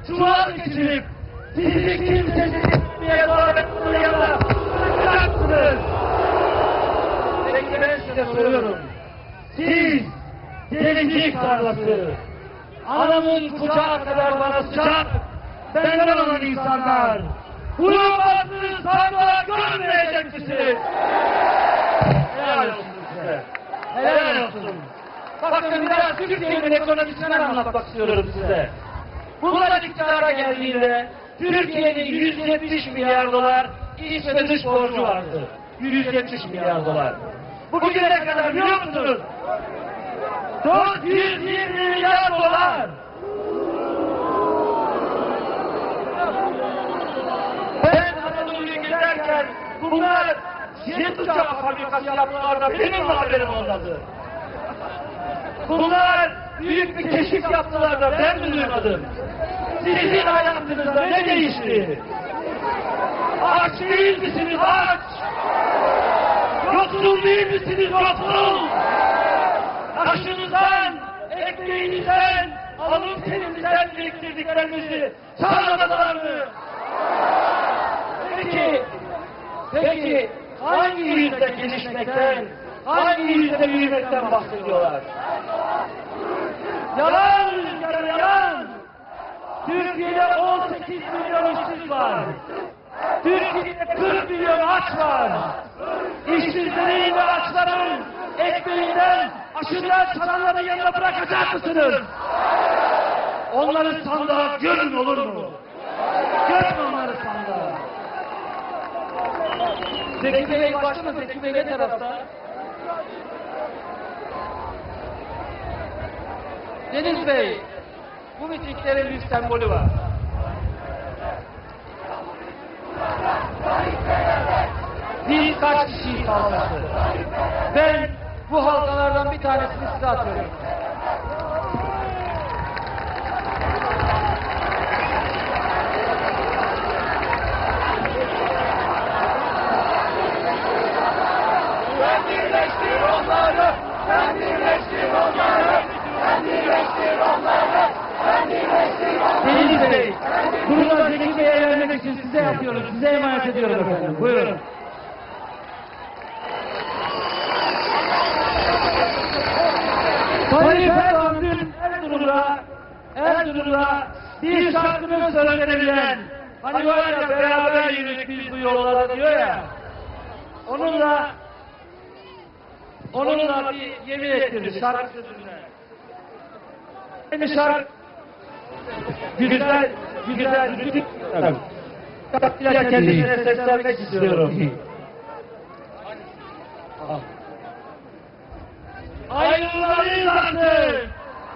çuval geçirip sizi kimsesiz diye doğru yana bırakacaksınız. Peki ben size soruyorum. Siz gelecek tarlası, anamın kucağı kadar bana sıcak, benden olan insanlar, bu yobazlığı sandığa görmeyecek misiniz? Helal olsun size. Helal olsun. Bakın biraz Türkiye'nin ekonomisinden anlatmak istiyorum size. Bunlar iktidara geldiğinde Türkiye'nin 170 milyar dolar iç ve dış borcu vardı. 170 milyar dolar. Bugüne kadar biliyor musunuz? 420 milyar dolar. Ben Anadolu'ya giderken bunlar jet uçağı fabrikası yaptılar da benim haberim olmadı. Bunlar büyük bir keşif yaptılar da ben mi duymadım? Sizin hayatınızda ne değişti? Aç değil misiniz aç? Yoksul değil misiniz yoksul? Taşınızdan, ekmeğinizden, alın terinizden biriktirdiklerinizi sağlamadılar mı? Peki hangi yüzde gelişmekten, hangi yüzde büyümekten bahsediyorlar? Yalan rüzgarı yalan! Türkiye'de 18 milyon işsiz var. Türkiye'de 40 milyon aç var. İşsizlerin ve açların ekmeğinden, aşırıdan çalanların yanına bırakacak mısınız? Onları sandığa gömün olur mu? Gömün onları sandığa. Zeki Bey başta mı? Zeki Bey ne tarafta? Deniz Bey, bu mitinglerin bir sembolü var. Birkaç kişi halkası. Ben bu halkalardan bir tanesini size atıyorum. Sen birleştir onları, sen birleştir onları, sen birleştir onları, sen birleştir onları. Deniz Bey, burada Zeki Bey'e vermek için size yapıyorum, size emanet ediyorum efendim. Buyurun. Tayyip Erdoğan dün Erzurum'da bir şarkının sözlerinden, hani var ya beraber yürüdük biz bu yollarda diyor ya, onunla bir yemin ettirdi şarkı sözünden. Yeni şarkı güzel, kendisine seslenmek istiyorum. Ayrılmalıyız artık.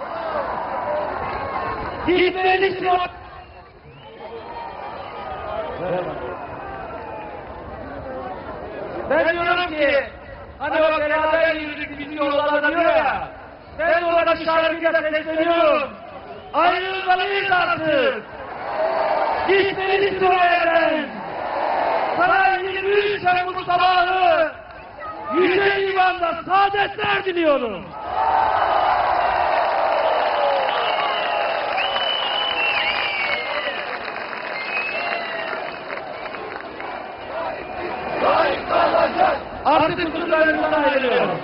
Gitmelisin o... Ben diyorum ki, hani o beraber yürüdük biz yollarda diyor ya, ben orada şarkıyla sesleniyorum. Ayrılmalıyız artık. Gitmelisin o yerden. Sana 23 Temmuz sabahı Yüce İvan'da saadetler diliyorum. Artık huzurlarımızdan ayrılıyorum.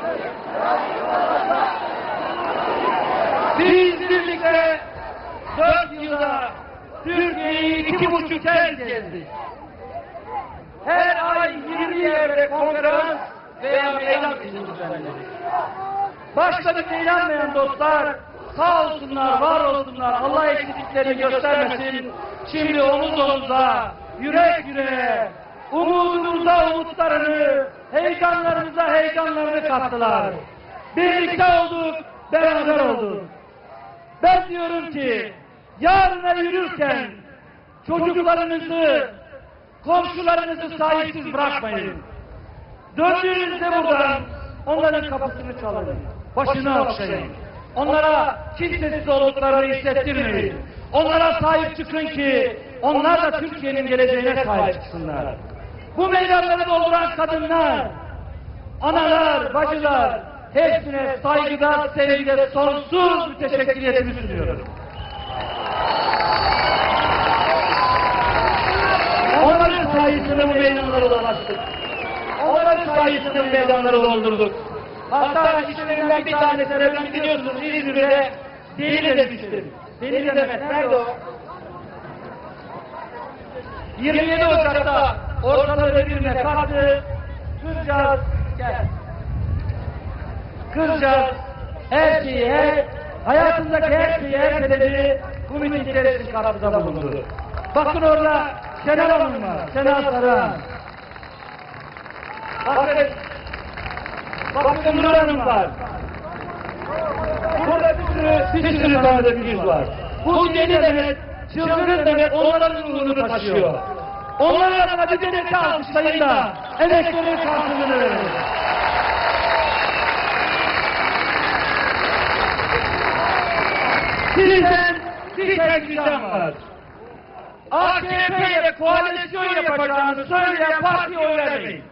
Biz birlikte 4 yılda Türkiye'yi 2,5 kez gezdik. Her ay 20 yerde konferans veya meydan düzenledik. Başladık inanmayan dostlar, sağ olsunlar, var olsunlar, Allah eksikliklerini göstermesin. Şimdi omuz omuza, yürek yüreğe, umudumuza umutlarını, heyecanlarımıza heyecanlarını kattılar. Birlikte olduk, beraber olduk. Ben diyorum ki, yarına yürürken çocuklarınızı, komşularınızı sahipsiz bırakmayın. Döndüğünüzde buradan onların kapısını çalın, başını okşayın. Onlara kimsesiz olduklarını hissettirmeyin. Onlara sahip çıkın ki onlar da Türkiye'nin geleceğine sahip çıksınlar. Bu meydanları dolduran kadınlar, analar, bacılar, hepsine saygıda, sevgide sonsuz bir teşekküriyetimi sunuyorum. sayesinde bu meydanlara ulaştık. Onların sayesinde bu meydanları doldurduk. Hatta içlerinden bir tanesine ben biliyorsunuz İzmir'de deli demiştim. Deli Mehmet nerede o? 27 Ocak'ta ortalığı birbirine kattı. Kızcağız gel. Kızcağız her şeyi, hayatındaki her şeyi erteledi. Bu mitingler için katkıda bulundu. Bakın orada Şenol Hanım var. Şenol Saran. Bakın Nur Hanım var. Burada bir sürü tanıdık yüz var. Bu deli Mehmet, çılgın Mehmet onların ruhunu taşıyor. Onlara adına bir denete alkışlayın da emeklerinin karşılığını verin. Sizden bir tek ricam var. AKP ile koalisyon yapacağını söyleyen partiye oy vermeyin.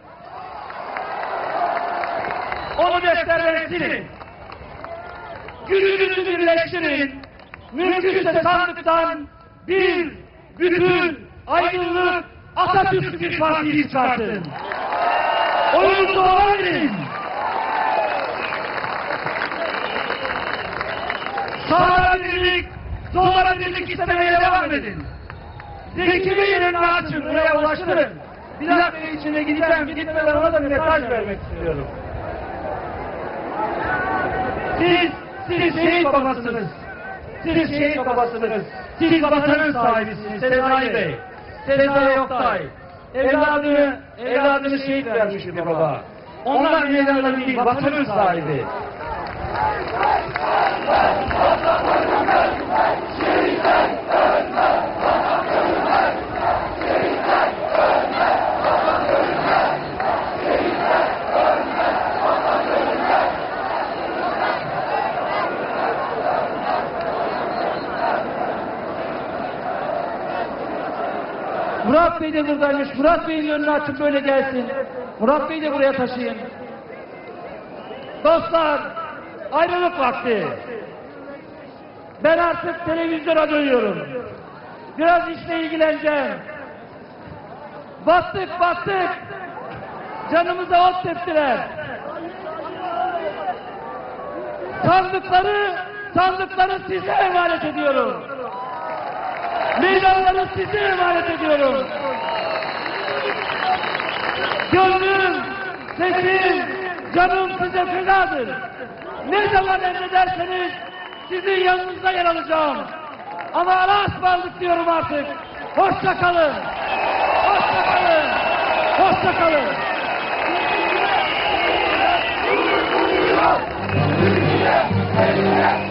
Onu defterden silin. Gücünüzü birleştirin. Mümkünse sandıktan bir bütün aydınlık Atatürk bir partiyi çıkartın. Oyunuzu ona verin. Sağlara birlik, sollara birlik istemeye devam edin. Zeki Bey'in önünü açın, buraya ulaştırın. Bir dakika içinde gideceğim, gitmeden ona da bir mesaj vermek istiyorum. Siz şehit babasınız. Siz şehit babasınız. Siz vatanın sahibisiniz Sezai Bey. Sezai Oktay. Evladını şehit vermiş bir baba. Onlar meydanları değil, vatanın sahibi. Murat Bey de buradaymış. Murat Bey'in önünü açıp böyle gelsin. Murat Bey'i de buraya taşıyın. Dostlar, ayrılık vakti. Ben artık televizyona dönüyorum. Biraz işle ilgileneceğim. Battık. Canımıza ot teptiler. Sandıkları size emanet ediyorum. Meydanları size emanet ediyorum. Gönlüm, sesim, canım size fedadır. Ne zaman emrederseniz sizin yanınızda yer alacağım. Ama Allah'a ısmarladık diyorum artık. Hoşça kalın. Hoşça kalın. Hoşça kalın. Türkiye,